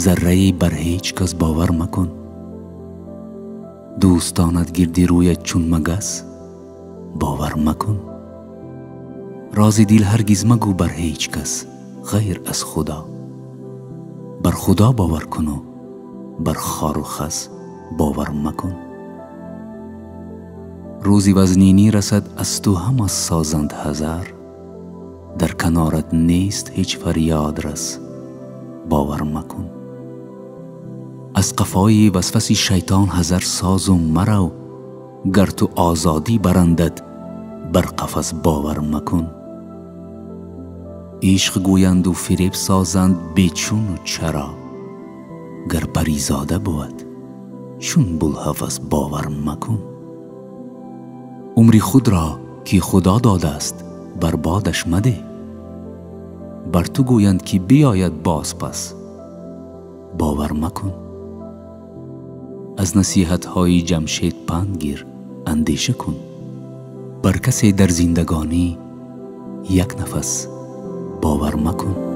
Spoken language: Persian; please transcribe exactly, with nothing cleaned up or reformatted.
ذره‌ای بر هیچ کس باور مکن. دوستانت گردی رویت چون مگس باور مکن. راز دل هرگز مگو بر هیچ کس غیر از خدا. بر خدا باور کن و بر خار و خس باور مکن. روزی وزنینی رسد از تو هم از سازند هزار. در کنارت نیست هیچ فریاد رس باور مکن. از قفای وسوسه شیطان هزار ساز و مرو. گر تو آزادی برندت بر قفس باور مکن. عشق گویند و فریب سازند بیچون و چرا. گر پریزاده بود چون بوالهوس باور مکن. عمری خود را که خدا داده است بربادش مده. بر تو گویند که بیاید باز پس باور مکن. از نصیحت های جمشید پند گیر اندیشه کن. بر کسی در زندگانی یک نفس باور مکن.